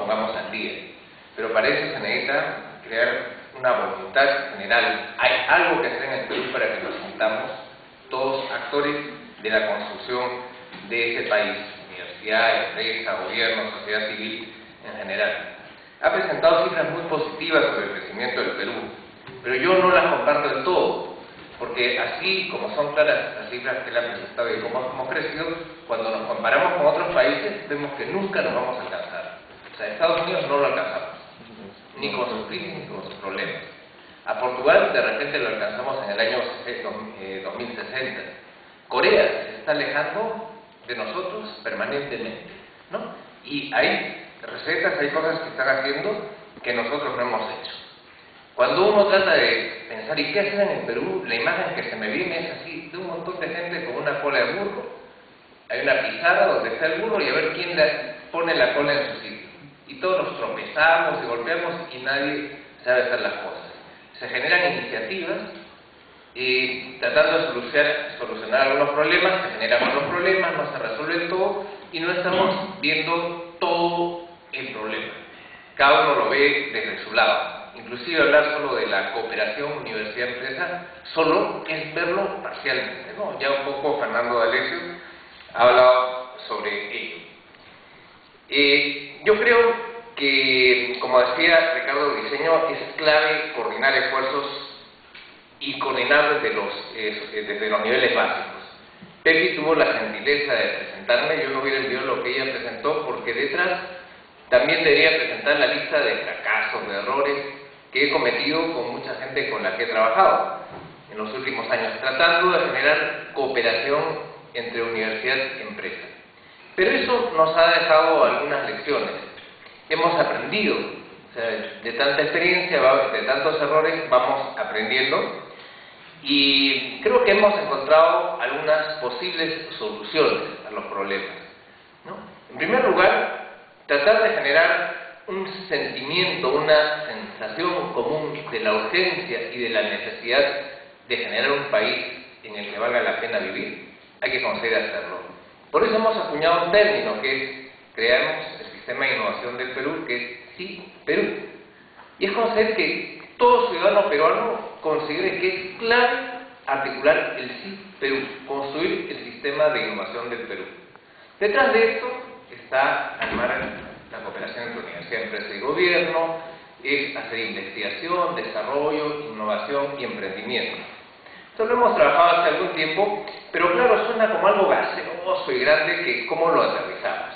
pongamos al día. Pero para eso se necesita crear una voluntad general. Hay algo que hacer en el Perú para que nos sintamos todos actores de la construcción de ese país, universidad, empresa, gobierno, sociedad civil en general. Ha presentado cifras muy positivas sobre el crecimiento del Perú, pero yo no las comparto del todo, porque así como son claras las cifras que él ha presentado y cómo hemos crecido, cuando nos comparamos con otros países vemos que nunca nos vamos a alcanzar. O sea, Estados Unidos no lo alcanzamos, ni con sus crisis ni con sus problemas. A Portugal de repente lo alcanzamos en el año 2060. Corea se está alejando de nosotros permanentemente, ¿no? Y hay recetas, hay cosas que están haciendo que nosotros no hemos hecho. Cuando uno trata de pensar, ¿y qué hacer en el Perú? La imagen que se me viene es así, de un montón de gente con una cola de burro. Hay una pizarra donde está el burro y a ver quién le pone la cola en su sitio. Y todos nos tropezamos y golpeamos y nadie sabe hacer las cosas. Se generan iniciativas y tratando de solucionar algunos problemas, se generan otros problemas, no se resuelven todo y no estamos viendo todo el problema. Cada uno lo ve desde su lado. Inclusive hablar solo de la cooperación universidad-empresa solo es verlo parcialmente, ¿no? Ya un poco Fernando D'Alessio ha hablado sobre ello. Yo creo que, como decía Ricardo Briceño, es clave coordinar esfuerzos y coordinar desde los niveles básicos. Pepi tuvo la gentileza de presentarme, yo no hubiera enviado lo que ella presentó porque detrás también debería presentar la lista de fracasos, de errores que he cometido con mucha gente con la que he trabajado en los últimos años, tratando de generar cooperación entre universidad y empresa. Pero eso nos ha dejado algunas lecciones. Hemos aprendido, o sea, de tanta experiencia, de tantos errores, vamos aprendiendo y creo que hemos encontrado algunas posibles soluciones a los problemas, ¿no? En primer lugar, tratar de generar un sentimiento, una sensación común de la urgencia y de la necesidad de generar un país en el que valga la pena vivir, hay que conseguir hacerlo. Por eso hemos acuñado un término que es, creamos el Sistema de Innovación del Perú, que es Sí Perú. Y es conseguir que todo ciudadano peruano considere que es clave articular el Sí Perú, construir el Sistema de Innovación del Perú. Detrás de esto está armar la cooperación entre universidad, empresa y gobierno, es hacer investigación, desarrollo, innovación y emprendimiento. Esto lo hemos trabajado hace algún tiempo, pero claro, suena como algo gaseoso y grande que cómo lo aterrizamos.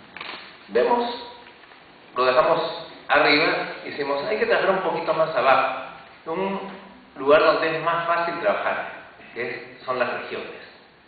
Vemos, lo dejamos arriba y decimos, hay que trabajar un poquito más abajo, un lugar donde es más fácil trabajar, que son las regiones.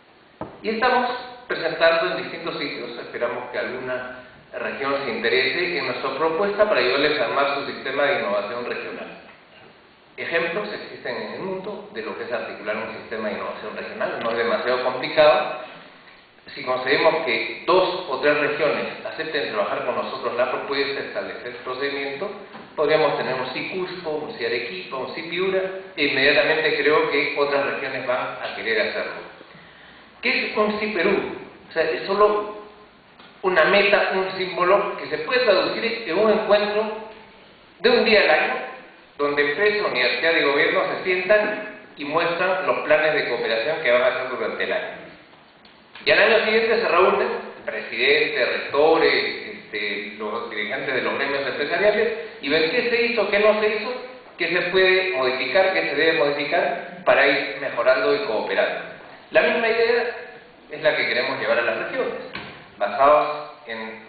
Y estamos presentando en distintos sitios, esperamos que alguna región se interese en nuestra propuesta para ayudarles a armar su sistema de innovación regional. Ejemplos existen en el mundo de lo que es articular un sistema de innovación regional, no es demasiado complicado. Si conseguimos que 2 o 3 regiones acepten trabajar con nosotros la propuesta, establecer el procedimiento, podríamos tener un Sí Cusco, un Sí Arequipa, un Sí Piura, e inmediatamente creo que otras regiones van a querer hacerlo. ¿Qué es un Sí Perú? O sea, es solo una meta, un símbolo que se puede traducir en un encuentro de un día al año, donde empresa, universidad y gobierno se sientan y muestran los planes de cooperación que van a hacer durante el año. Y al año siguiente se reúnen el presidente, rectores, los dirigentes de los gremios empresariales y ven qué se hizo, qué no se hizo, qué se puede modificar, qué se debe modificar para ir mejorando y cooperando. La misma idea es la que queremos llevar a las regiones, basados en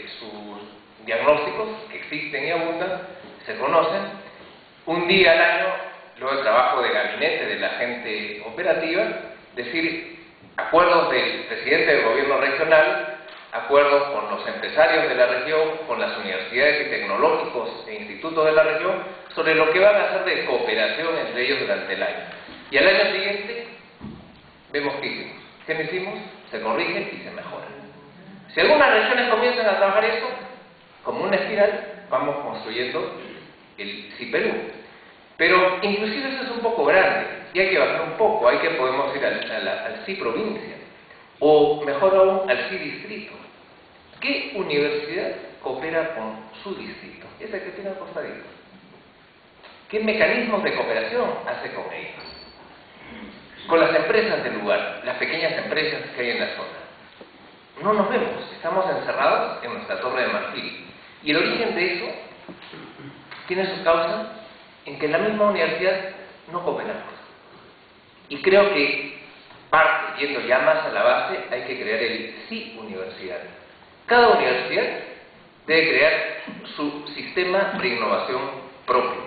sus diagnósticos que existen y abundan, se conocen. Un día al año, luego el trabajo de gabinete de la gente operativa, decir acuerdos del presidente del gobierno regional, acuerdos con los empresarios de la región, con las universidades y tecnológicos e institutos de la región, sobre lo que van a hacer de cooperación entre ellos durante el año. Y al año siguiente, vemos qué hicimos. ¿Qué no hicimos? Se corrige y se mejora. Si algunas regiones comienzan a trabajar eso, como una espiral, vamos construyendo el Sí Perú. Pero inclusive eso es un poco grande y hay que bajar un poco, hay que podemos ir al Sí Provincia o mejor aún al Sí Distrito. ¿Qué universidad coopera con su distrito? Ese que tiene al costadito. ¿Qué mecanismos de cooperación hace con ellos? Con las empresas del lugar, las pequeñas empresas que hay en la zona. No nos vemos, estamos encerrados en nuestra torre de marfil. Y el origen de eso tiene su causa en que en la misma universidad no cooperamos. Y creo que parte, yendo ya más a la base, hay que crear el sí universidad. Cada universidad debe crear su sistema de innovación propio.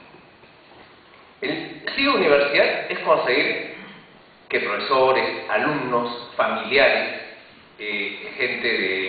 El sí universidad es conseguir que profesores, alumnos, familiares, gente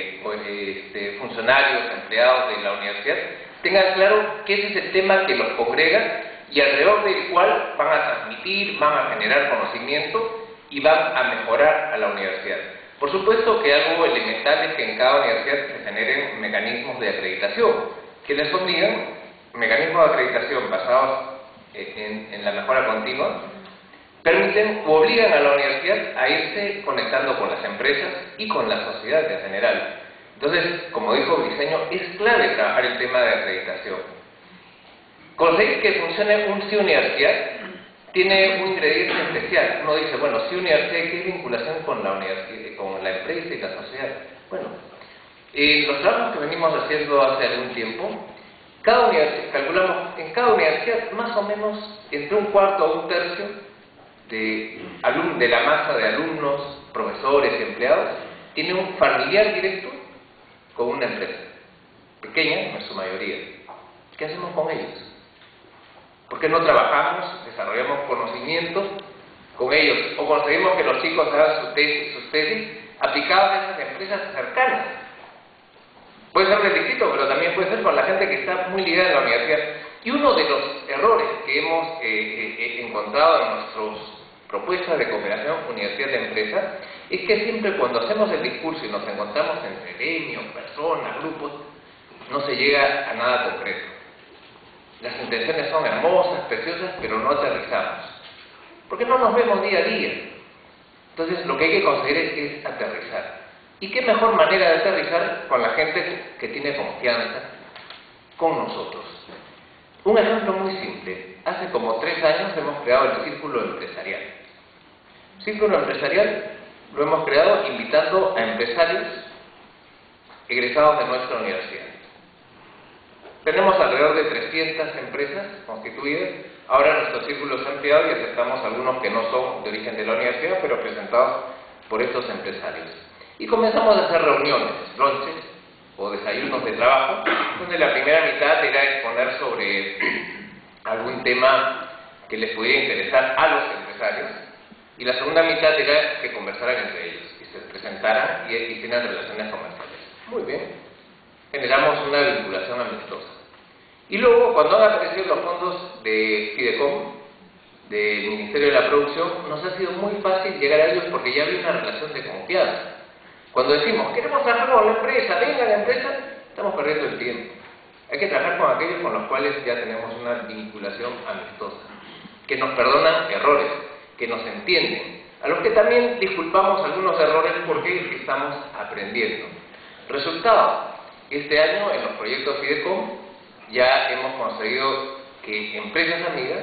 de funcionarios, empleados de la universidad, tengan claro que ese es el tema que los congrega y alrededor del cual van a transmitir, van a generar conocimiento y van a mejorar a la universidad. Por supuesto que algo elemental es que en cada universidad se generen mecanismos de acreditación que les obligan, mecanismos de acreditación basados en la mejora continua, permiten o obligan a la universidad a irse conectando con las empresas y con la sociedad en general. Entonces, como dijo Briceño, es clave trabajar el tema de acreditación. Conseguir que funcione un sí universidad tiene un ingrediente especial. Uno dice, bueno, sí universidad, ¿qué vinculación con la universidad, con la empresa y la sociedad? Bueno, los trabajos que venimos haciendo hace algún tiempo, cada universidad, calculamos en cada universidad más o menos entre un cuarto a un tercio de la masa de alumnos, profesores y empleados tiene un familiar directo con una empresa, pequeña en su mayoría. ¿Qué hacemos con ellos? ¿Por qué no trabajamos, desarrollamos conocimientos con ellos o conseguimos que los chicos hagan sus tesis aplicadas a esas empresas cercanas? Puede ser del distrito, pero también puede ser con la gente que está muy ligada a la universidad. Y uno de los errores que hemos encontrado en nuestras propuestas de cooperación universidad-empresa es que siempre cuando hacemos el discurso y nos encontramos entre gremios, personas, grupos, no se llega a nada concreto. Las intenciones son hermosas, preciosas, pero no aterrizamos. Porque no nos vemos día a día. Entonces lo que hay que conseguir es aterrizar. ¿Y qué mejor manera de aterrizar con la gente que tiene confianza con nosotros? Un ejemplo muy simple. Hace como 3 años hemos creado el Círculo Empresarial. Círculo Empresarial lo hemos creado invitando a empresarios egresados de nuestra universidad. Tenemos alrededor de 300 empresas constituidas. Ahora nuestro círculo se ha ampliado y aceptamos algunos que no son de origen de la universidad, pero presentados por estos empresarios. Y comenzamos a hacer reuniones, lunches o desayunos de trabajo, donde la primera mitad era exponer sobre algún tema que les pudiera interesar a los empresarios, y la segunda mitad era que conversaran entre ellos, y se presentaran y hicieran relaciones comerciales. Muy bien, generamos una vinculación amistosa. Y luego, cuando han aparecido los fondos de Fidecom, del Ministerio de la Producción, nos ha sido muy fácil llegar a ellos porque ya había una relación de confianza. Cuando decimos, queremos trabajar con la empresa, venga la empresa, estamos perdiendo el tiempo. Hay que trabajar con aquellos con los cuales ya tenemos una vinculación amistosa, que nos perdonan errores, que nos entienden, a los que también disculpamos algunos errores porque estamos aprendiendo. Resultado, este año en los proyectos Fidecom ya hemos conseguido que empresas amigas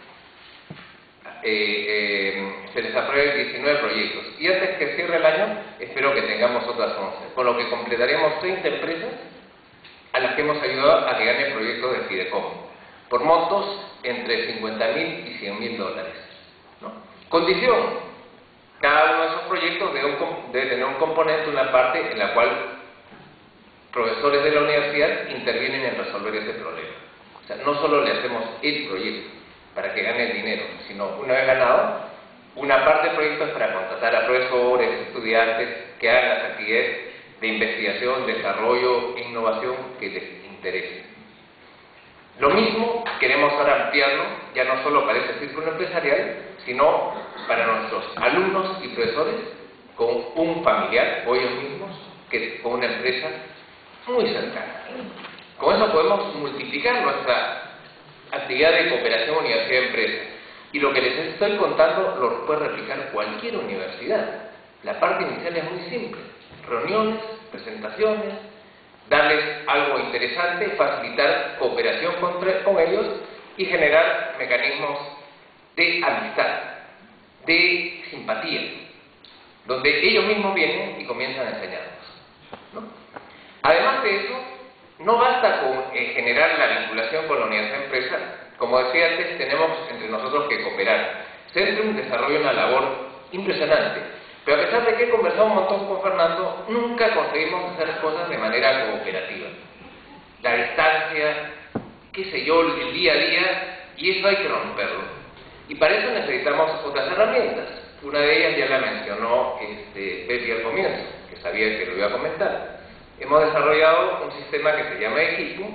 se les aprueben 19 proyectos. Y antes que cierre el año, espero que tengamos otras 11, con lo que completaremos 30 empresas a las que hemos ayudado a que ganen proyectos de Fidecom, por montos entre $50.000 y $100.000, ¿no? Condición: cada uno de esos proyectos debe tener un componente, una parte en la cual profesores de la universidad intervienen en resolver ese problema. O sea, no solo le hacemos el proyecto para que gane el dinero, sino una vez ganado, una parte del proyecto es para contratar a profesores, estudiantes que hagan las actividades de investigación, desarrollo e innovación que les interesen. Lo mismo queremos ahora ampliarlo, ya no solo para ese círculo empresarial, sino para nuestros alumnos y profesores con un familiar o ellos mismos con una empresa muy cercana. Con eso podemos multiplicar nuestra actividad de cooperación universidad-empresa. Y lo que les estoy contando lo puede replicar cualquier universidad. La parte inicial es muy simple: reuniones, presentaciones, darles algo interesante, facilitar cooperación con ellos y generar mecanismos de amistad, de simpatía, donde ellos mismos vienen y comienzan a enseñarnos, ¿no? Además de eso, no basta con generar la vinculación con la universidad empresa. Como decía antes, tenemos entre nosotros que cooperar. Centrum desarrolla una labor impresionante, pero a pesar de que he conversado un montón con Fernando, nunca conseguimos hacer cosas de manera cooperativa. La distancia, qué sé yo, el día a día, y eso hay que romperlo. Y para eso necesitamos otras herramientas. Una de ellas ya la mencionó Pepi al comienzo, que sabía que lo iba a comentar. Hemos desarrollado un sistema que se llama Equipo,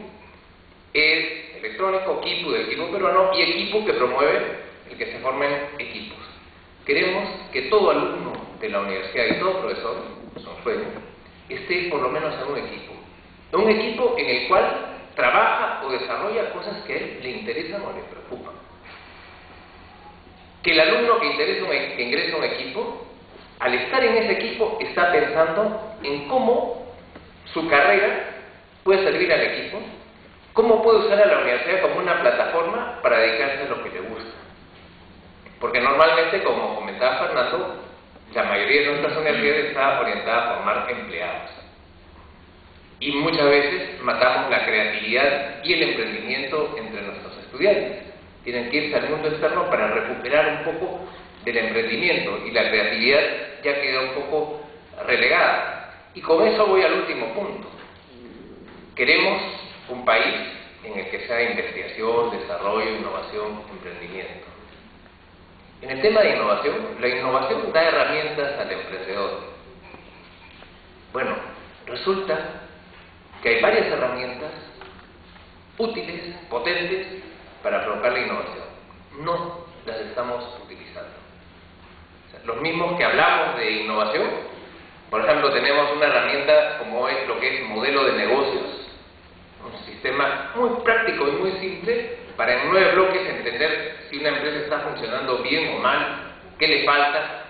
es electrónico, Kipu del equipo peruano, y Equipo que promueve el que se formen equipos. Queremos que todo alumno de la universidad y todo profesor, son sueños, esté por lo menos en un equipo en el cual trabaja o desarrolla cosas que a él le interesan o le preocupan. Que el alumno que ingresa a un equipo, al estar en ese equipo, está pensando en cómo su carrera puede servir al equipo, cómo puede usar a la universidad como una plataforma para dedicarse a lo que le gusta. Porque normalmente, como comentaba Fernando, la mayoría de nuestras universidades está orientada a formar empleados. Y muchas veces matamos la creatividad y el emprendimiento entre nuestros estudiantes. Tienen que irse al mundo externo para recuperar un poco del emprendimiento, y la creatividad ya queda un poco relegada. Y con eso voy al último punto. Queremos un país en el que sea investigación, desarrollo, innovación, emprendimiento. En el tema de innovación, la innovación da herramientas al emprendedor. Bueno, resulta que hay varias herramientas útiles, potentes, para provocar la innovación. No las estamos utilizando. O sea, los mismos que hablamos de innovación, por ejemplo, tenemos una herramienta como es lo que es modelo de negocios, un sistema muy práctico y muy simple para en 9 bloques entender si una empresa está funcionando bien o mal, qué le falta.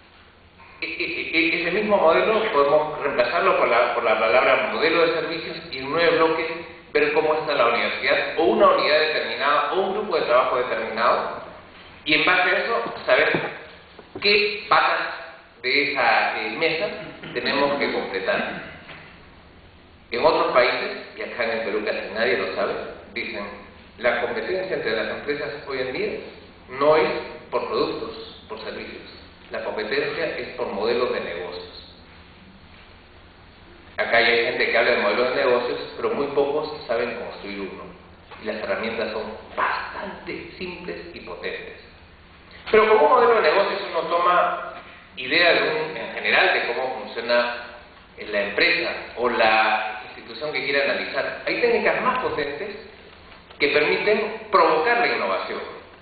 Ese mismo modelo podemos reemplazarlo por la palabra modelo de servicios y en 9 bloques ver cómo está la universidad o una unidad determinada o un grupo de trabajo determinado, y en base a eso saber qué patas de esa mesa tenemos que completar. En otros países, y acá en el Perú casi nadie lo sabe, dicen: la competencia entre las empresas hoy en día no es por productos, por servicios. La competencia es por modelos de negocios. Acá hay gente que habla de modelos de negocios, pero muy pocos saben construir uno. Y las herramientas son bastante simples y potentes. Pero como un modelo de negocios uno toma idea en general de cómo funciona la empresa o la institución que quiera analizar. Hay técnicas más potentes que permiten provocar la innovación.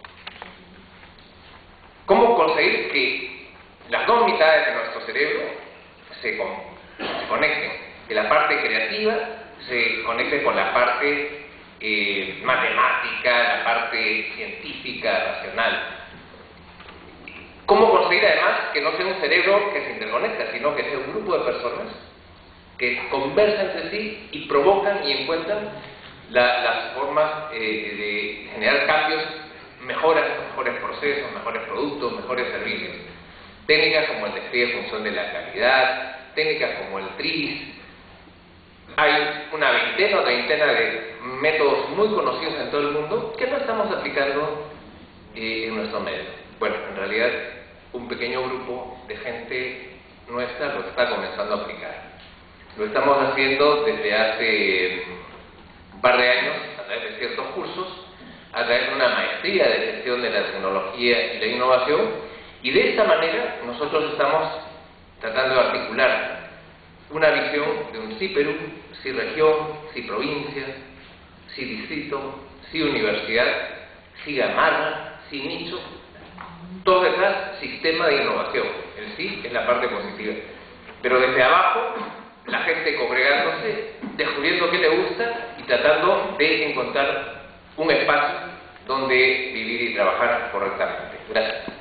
¿Cómo conseguir que las dos mitades de nuestro cerebro se conecten? Que la parte creativa se conecte con la parte matemática, la parte científica, racional. ¿Cómo conseguir además que no sea un cerebro que se interconecta, sino que sea un grupo de personas que conversan entre sí y provocan y encuentran las formas de generar cambios, mejores procesos, mejores productos, mejores servicios? Técnicas como el despliegue en función de la calidad, técnicas como el TRIS. Hay una veintena o treintena de métodos muy conocidos en todo el mundo que no estamos aplicando en nuestro medio. Bueno, en realidad un pequeño grupo de gente nuestra lo está comenzando a aplicar. Lo estamos haciendo desde hace un par de años a través de ciertos cursos, a través de una maestría de gestión de la tecnología y la innovación, y de esta manera nosotros estamos tratando de articular una visión de un sí Perú, sí región, sí provincia, sí distrito, sí universidad, sí gamarra, sí nicho, todo detrás sistema de innovación. El sí es la parte positiva, pero desde abajo la gente congregándose, descubriendo qué le gusta y tratando de encontrar un espacio donde vivir y trabajar correctamente. Gracias.